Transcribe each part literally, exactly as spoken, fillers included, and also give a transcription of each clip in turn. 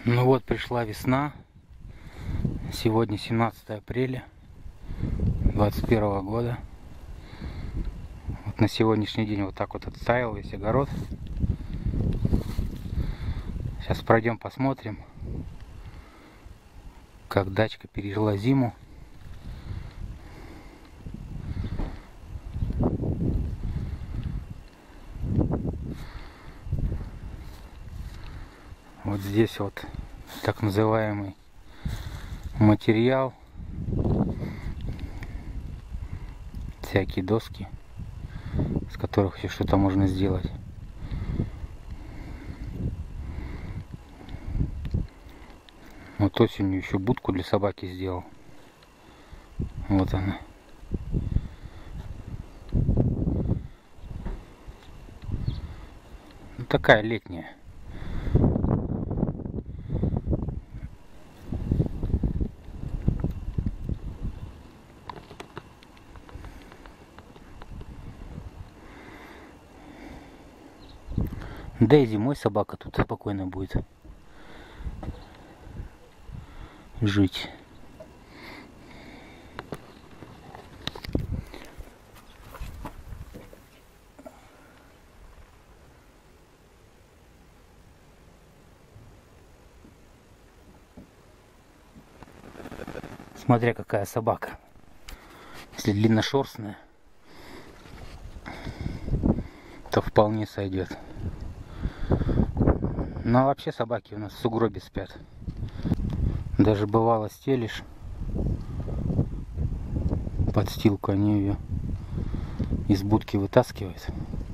Ну вот, пришла весна. Сегодня семнадцатое апреля двадцать первого года. Вот на сегодняшний день вот так вот оттаял весь огород. Сейчас пройдем, посмотрим, как дачка пережила зиму. Вот здесь вот так называемый материал, всякие доски, с которых все что-то можно сделать. Вот осенью еще будку для собаки сделал. Вот она. Ну, такая летняя. Да и зимой собака тут спокойно будет жить. Смотря какая собака. Если длинношерстная, то вполне сойдет. Ну а вообще собаки у нас в сугробе спят. Даже бывало стелишь подстилку, они ее из будки вытаскивают,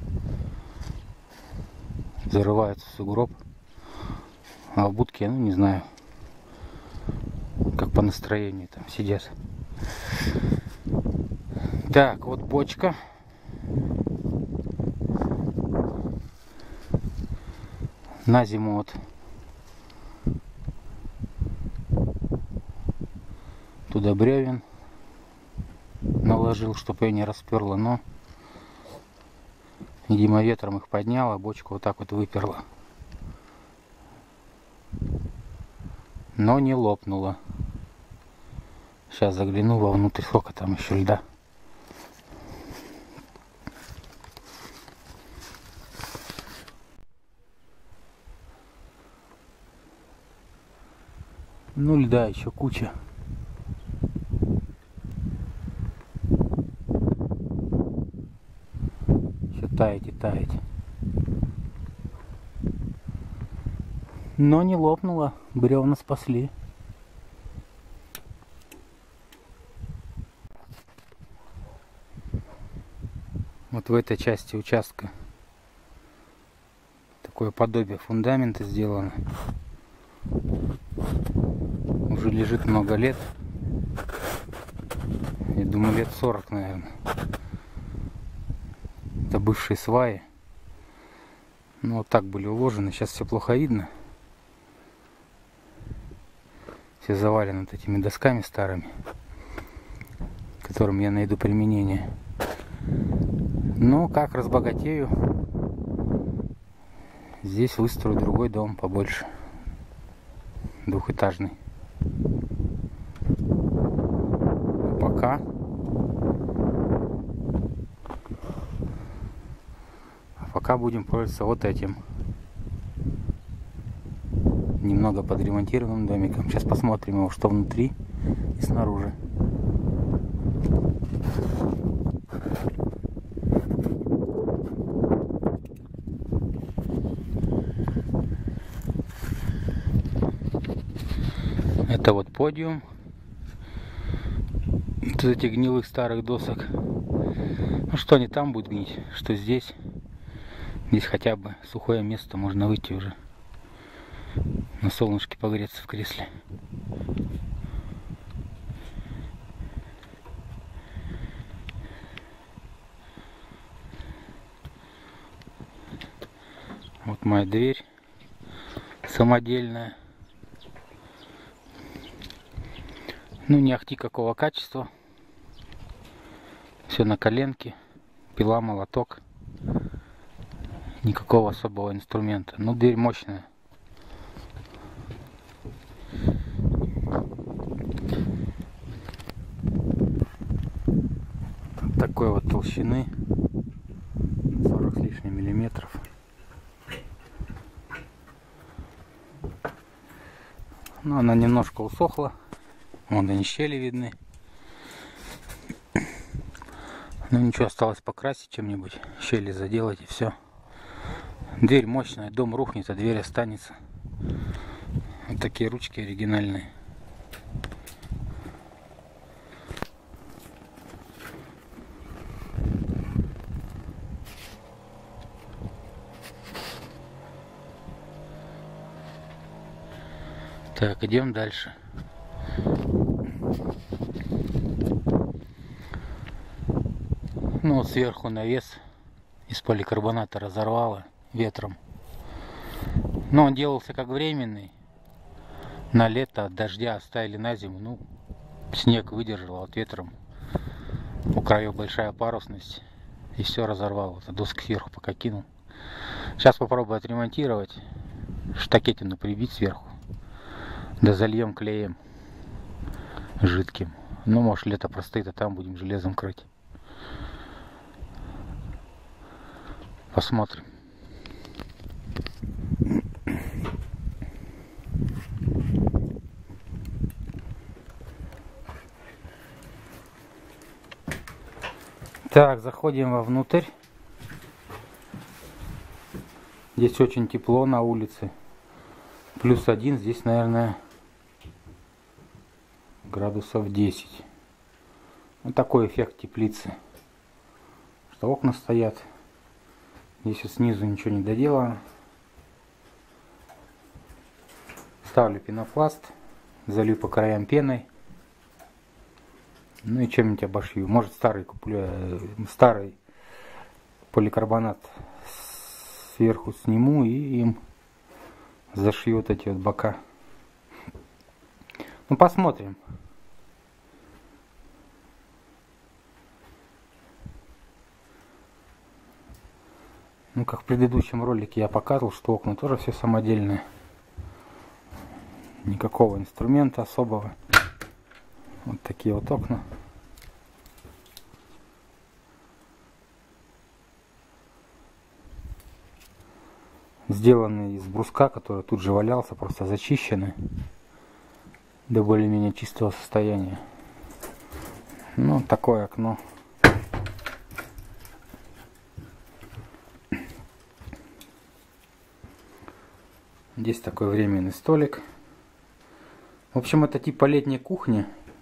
зарываются в сугроб, а в будке, ну не знаю, как по настроению там сидят. Так, вот бочка. На зиму вот туда бревен наложил, чтобы ее не расперло, но, видимо, ветром их подняло, бочку вот так вот выперла, но не лопнула. Сейчас загляну вовнутрь, сколько там еще льда. Ну, льда еще куча. Еще таять и таять. Но не лопнула, бревна спасли. Вот в этой части участка такое подобие фундамента сделано. Уже лежит много лет. Я думаю, лет сорок, наверное. Это бывшие сваи. Ну, вот так были уложены. Сейчас все плохо видно. Все завалены вот этими досками старыми, которым я найду применение. Ну, как разбогатею, здесь выстрою другой дом побольше. Двухэтажный. Пока а пока будем пользоваться вот этим немного подремонтированным домиком. Сейчас посмотрим его, что внутри и снаружи. Это вот подиум. Вот этих гнилых старых досок. Ну что они там будут гнить, что здесь. Здесь хотя бы сухое место, можно выйти уже на солнышке погреться в кресле. Вот моя дверь самодельная. Ну, не ахти какого качества. Все на коленке. Пила, молоток. Никакого особого инструмента. Ну, дверь мощная. сотни миллиметров. Но она немножко усохла. Вон они щели видны. Ну ничего, осталось покрасить чем-нибудь. Щели заделать и все. Дверь мощная, дом рухнет, а дверь останется. Вот такие ручки оригинальные. Так, идем дальше. Ну вот сверху навес из поликарбоната разорвало ветром. Но он делался как временный. На лето от дождя оставили на зиму. Ну, снег выдержал от ветром. У краев большая парусность. И все разорвало. Это доски сверху пока кинул. Сейчас попробую отремонтировать. Штакетину прибить сверху. Да зальем клеем жидким. Ну, может, лето простоит, а там будем железом крыть. Посмотрим. Так, заходим вовнутрь. Здесь очень тепло на улице. Плюс один, здесь, наверное, градусов десять. Вот такой эффект теплицы. Что окна стоят. Здесь вот снизу ничего не доделано. Ставлю пенопласт. Залью по краям пеной. Ну и чем-нибудь обошью. Может старый куплю, старый поликарбонат сверху сниму и им зашью вот эти вот бока. Ну посмотрим. Ну как в предыдущем ролике я показывал, что окна тоже все самодельные. Никакого инструмента особого. Вот такие вот окна. Сделаны из бруска, который тут же валялся, просто зачищены до более-менее чистого состояния. Ну, такое окно. Здесь такой временный столик. В общем, это типа летней кухни.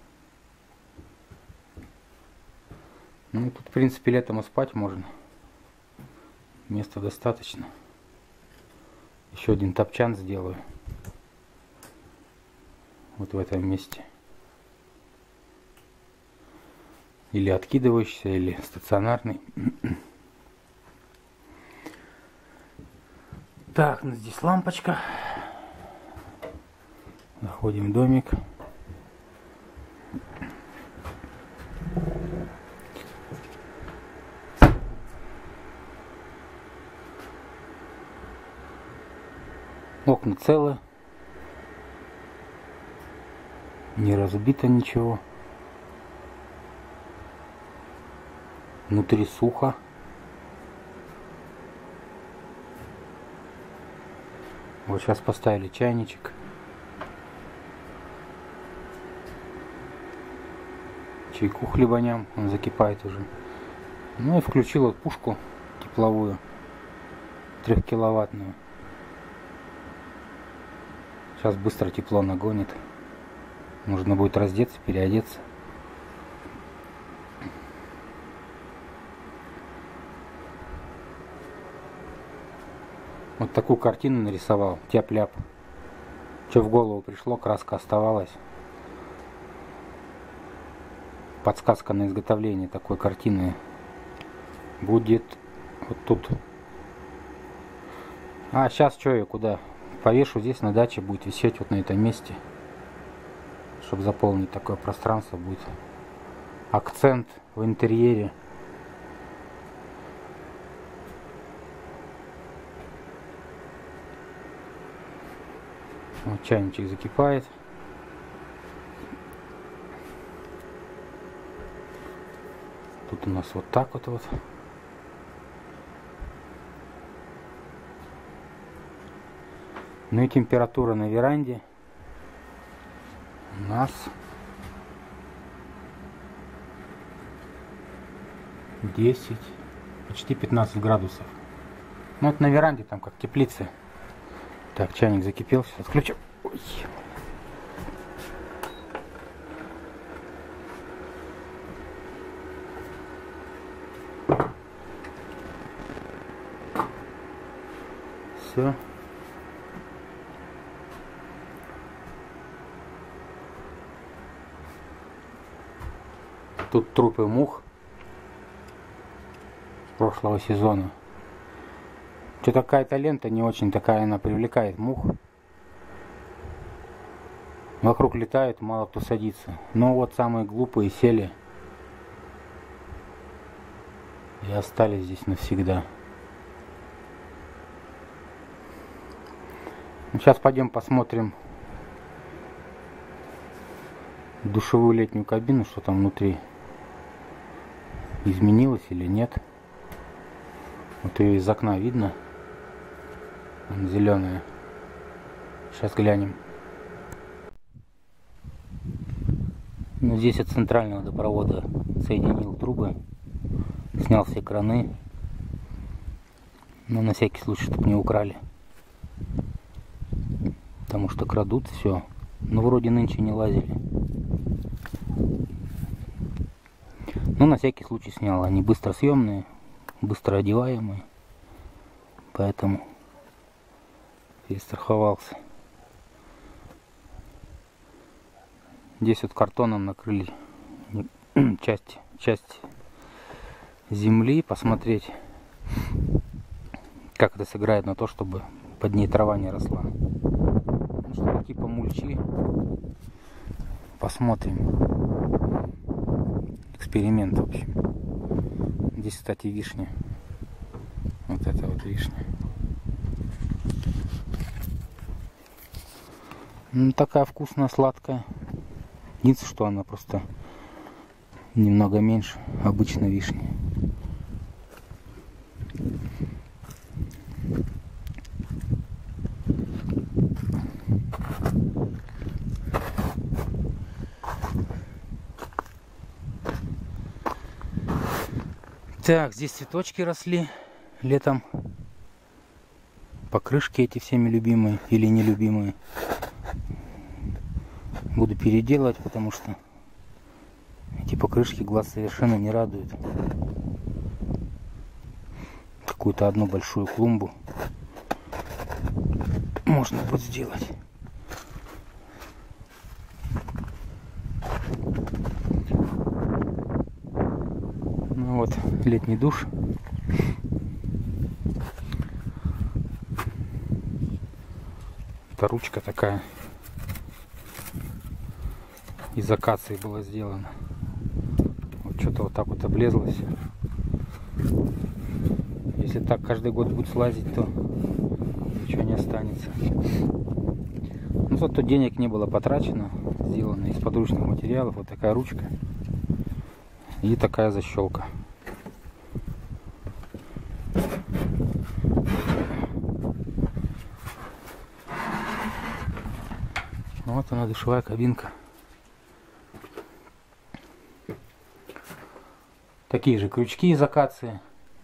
Ну, тут, в принципе, летом и спать можно. Места достаточно. Еще один топчан сделаю. Вот в этом месте. Или откидывающийся, или стационарный. Так, ну здесь лампочка. Заходим в домик. Окна целы. Не разбито ничего. Внутри сухо. Вот сейчас поставили чайничек. Чайку хлебаням, он закипает уже. Ну и включил вот пушку тепловую, трехкиловаттную. Сейчас быстро тепло нагонит. Нужно будет раздеться, переодеться. Вот такую картину нарисовал. Тяп-ляп. Что в голову пришло, краска оставалась. Подсказка на изготовление такой картины будет вот тут. А сейчас что я куда? Повешу здесь на даче, будет висеть вот на этом месте. Чтобы заполнить такое пространство, будет акцент в интерьере. Вот чайничек закипает. Тут у нас вот так вот вот. Ну и температура на веранде у нас десять, почти пятнадцать градусов. Ну вот на веранде там как теплица. Так, чайник закипел, сейчас отключим. Ой. Все. Тут трупы мух прошлого сезона. Что-то какая-то лента не очень такая, она привлекает мух. Вокруг летают, мало кто садится. Но вот самые глупые сели и остались здесь навсегда. Сейчас пойдем посмотрим душевую летнюю кабину, что там внутри изменилось или нет. Вот ее из окна видно. Она зеленая. Сейчас глянем. Ну, здесь от центрального водопровода соединил трубы, снял все краны. Но на всякий случай, чтобы не украли. Потому что крадут все. Но вроде нынче не лазили. Но на всякий случай снял. Они быстро съемные, быстро одеваемые. Поэтому перестраховался. Здесь вот картоном накрыли часть, часть земли. Посмотреть, как это сыграет на то, чтобы под ней трава не росла. Ну, что-то типа мульчи. Посмотрим. Эксперимент, в общем. Здесь, кстати, вишня. Вот это вот вишня. Ну, такая вкусная, сладкая. Единственное, что она просто немного меньше обычной вишни. Так, здесь цветочки росли летом. Покрышки эти всеми любимые или нелюбимые. Буду переделывать, потому что эти покрышки глаз совершенно не радуют. Какую-то одну большую клумбу можно будет сделать. Ну вот, летний душ. Это ручка такая. Из акации было сделано. Вот что-то вот так вот облезлось. Если так каждый год будет слазить, то ничего не останется. Ну, зато денег не было потрачено. Сделано из подручных материалов. Вот такая ручка. И такая защелка. Вот она, душевая кабинка. Такие же крючки из акации.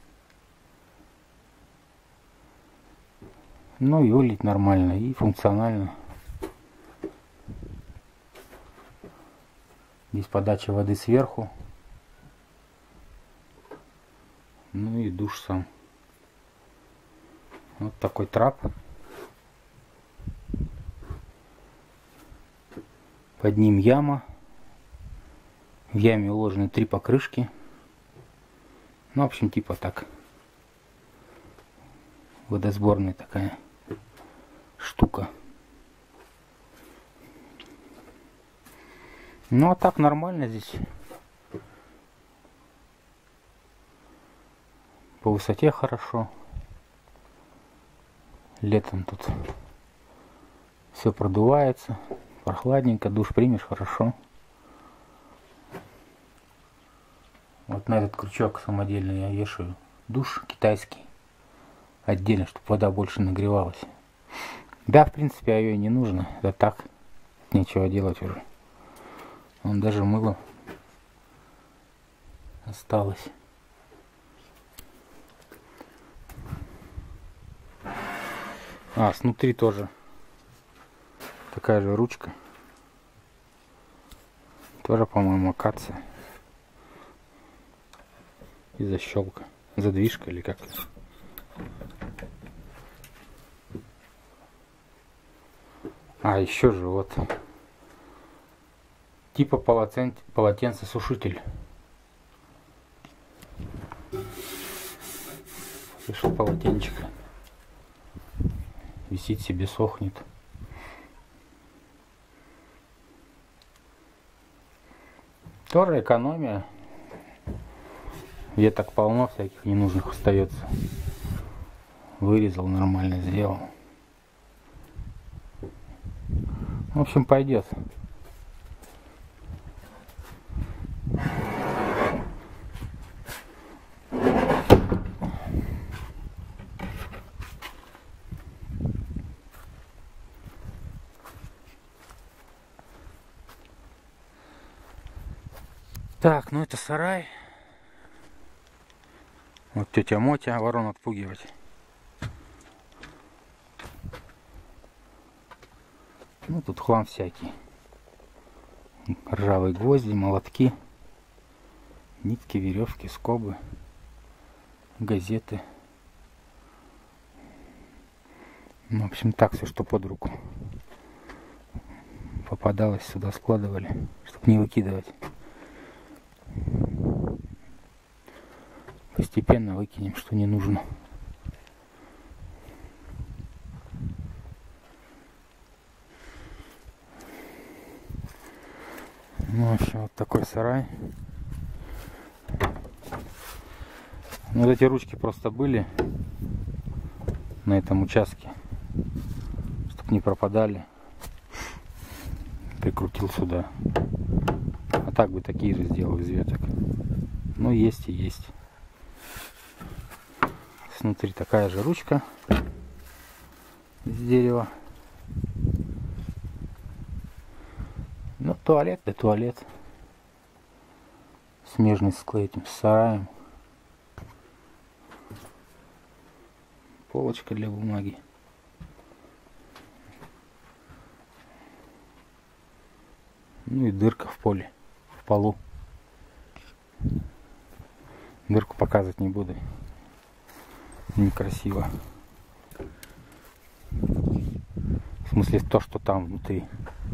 Ну и выглядит нормально, и функционально. Здесь подача воды сверху. Ну и душ сам. Вот такой трап. Под ним яма. В яме уложены три покрышки. Ну, в общем, типа так. Водосборная такая штука. Ну, а так нормально здесь. По высоте хорошо. Летом тут все продувается. Прохладненько. Душ примешь хорошо. Вот на этот крючок самодельный я вешаю душ китайский. Отдельно, чтобы вода больше нагревалась. Да, в принципе, ее и не нужно. Да так, нечего делать уже. Он даже мыло осталось. А, снутри тоже такая же ручка. Тоже, по-моему, акация. И защелка. Задвижка или как. А, еще же вот. Типа полотен... полотенцесушитель. Вышел полотенчик. Висит себе, сохнет. Тоже экономия. Веток полно всяких ненужных остается. Вырезал, нормально сделал. В общем, пойдет. Так, ну это сарай. Вот тетя Мотя ворон отпугивать. Ну тут хлам всякий. Ржавые гвозди, молотки, нитки, веревки, скобы, газеты. Ну, в общем, так все, что под руку попадалось, сюда складывали, чтобы не выкидывать. Постепенно выкинем, что не нужно. Ну, в общем, вот такой сарай. Ну, вот эти ручки просто были на этом участке, чтобы не пропадали. Прикрутил сюда. А так бы такие же сделал из веток. Ну, есть и есть. Внутри такая же ручка из дерева. Ну, туалет, да туалет. Смежный с этим, с сараем. Полочка для бумаги. Ну и дырка в поле, в полу. Дырку показывать не буду. Некрасиво. В смысле то, что там внутри.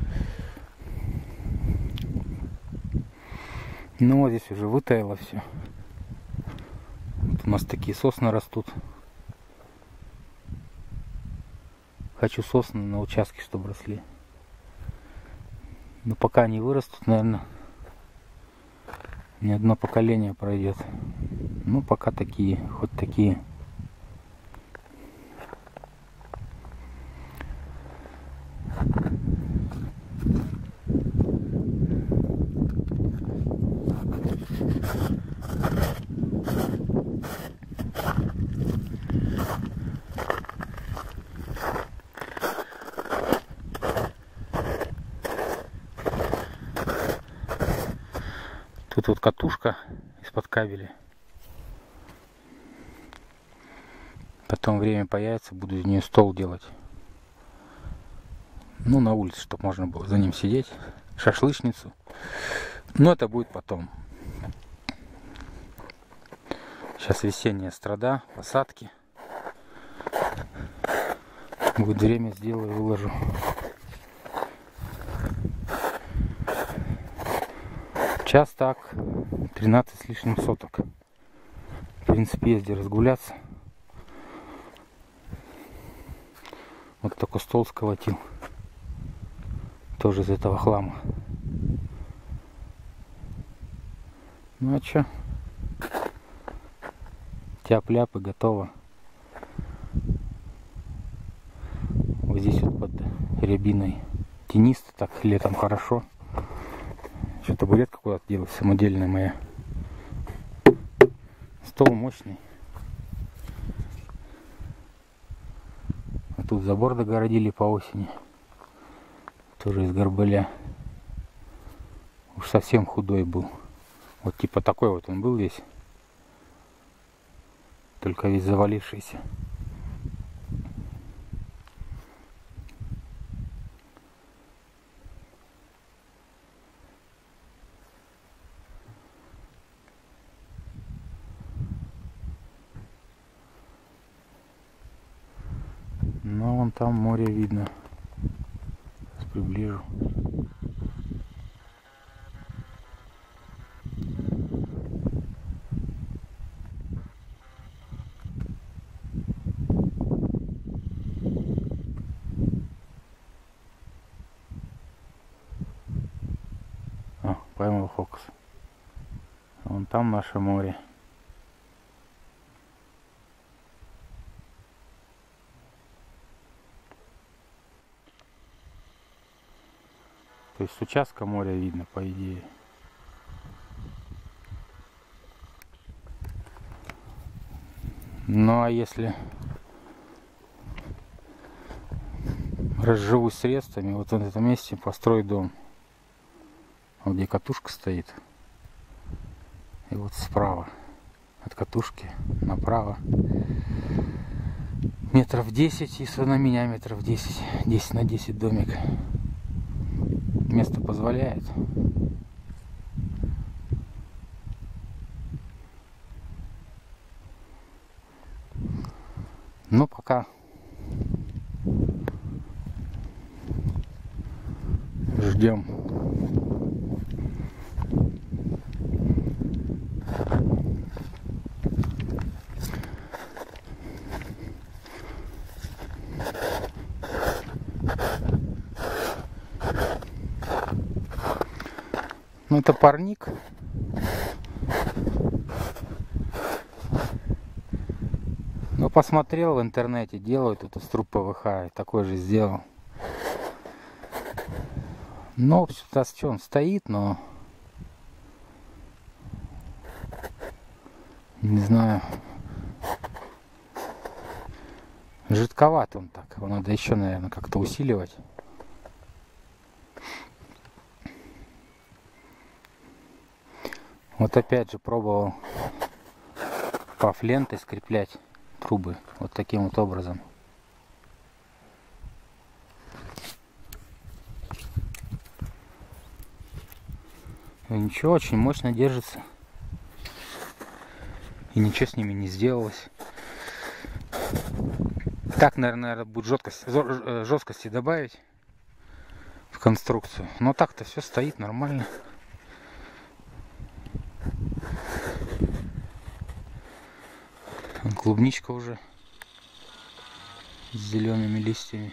Ну вот здесь уже вытаяло все. Вот у нас такие сосны растут. Хочу сосны на участке, чтобы росли. Но пока они вырастут, наверное, ни одно поколение пройдет. Ну пока такие, хоть такие. Тут вот катушка из-под кабеля. Потом время появится, буду из нее стол делать. Ну, на улице, чтобы можно было за ним сидеть. Шашлычницу. Но это будет потом. Сейчас весенняя страда, посадки. Будет время, сделаю, выложу. Сейчас так, тринадцать с лишним соток. В принципе, езди разгуляться. Вот такой стол сколотил. Тоже из этого хлама. Ну а чё? Тяп-ляп и готово. Вот здесь вот под рябиной тенисто, так летом хорошо. Что табуретка куда-то делась, самодельная моя. Стол мощный. Вот тут забор догородили по осени. Тоже из горбыля. Уж совсем худой был. Вот типа такой вот он был весь. Только весь завалившийся. Но вон там море видно. Сейчас приближу. О, поймал фокус. Вон там наше море. То есть с участка моря видно, по идее. Ну а если разживусь средствами, вот в этом месте построю дом. Вот где катушка стоит. И вот справа от катушки направо метров десять, и на меня метров десять. десять на десять домик. Место позволяет. Но пока ждем. Ну, это парник. Ну, посмотрел в интернете, делают это с труб ПВХ, и такой же сделал. Ну, сейчас что, он стоит, но не знаю. Жидковат он так. Его надо еще, наверное, как-то усиливать. Вот опять же пробовал паф-лентой скреплять трубы вот таким вот образом. И ничего, очень мощно держится. И ничего с ними не сделалось. Так, наверное, будет жесткость, жесткости добавить в конструкцию. Но так-то все стоит нормально. Клубничка уже с зелеными листьями.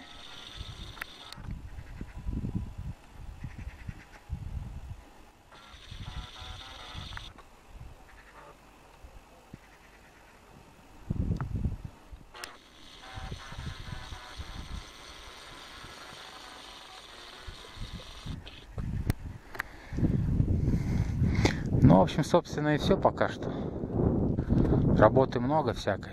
Ну, в общем, собственно, и все пока что. Работы много всякой.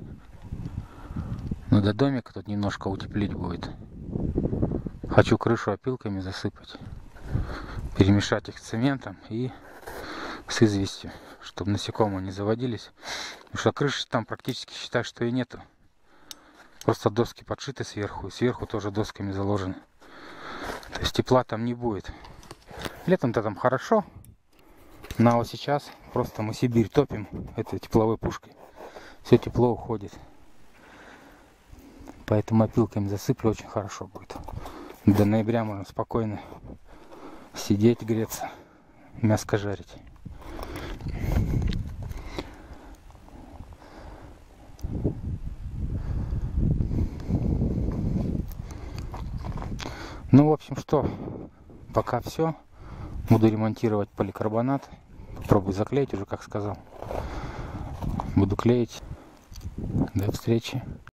Но до домика тут немножко утеплить будет. Хочу крышу опилками засыпать. Перемешать их с цементом и с известью, чтобы насекомые не заводились. Потому что крыши там практически, считай, что и нету. Просто доски подшиты сверху. И сверху тоже досками заложены. То есть тепла там не будет. Летом-то там хорошо. Но вот сейчас просто мы Сибирь топим этой тепловой пушкой. Все тепло уходит. Поэтому опилками засыплю, очень хорошо будет. До ноября можно спокойно сидеть, греться, мяско жарить. Ну, в общем, что, пока все. Буду ремонтировать поликарбонат. Попробую заклеить уже, как сказал. Буду клеить. До встречи.